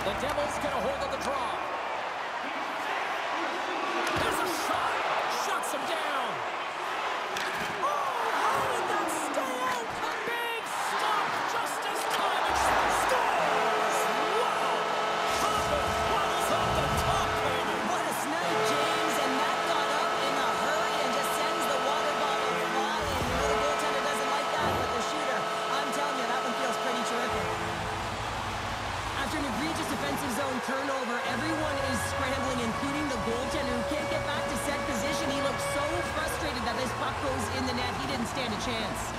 The Devils get a hold of the draw. There's a shot. Shuts him down. Oh, how did that stay out? A big stop just as time scores. Wow. Harper waddles off the top, baby. What a snipe, James. And that got up in a hurry and just sends the water bottle flying. You know, the goaltender doesn't like that, but the shooter, I'm telling you, that one feels pretty terrific. After an egregious defensive zone turnover, everyone is scrambling, including the goaltender who can't get back to set position. He looked so frustrated that this puck goes in the net. He didn't stand a chance.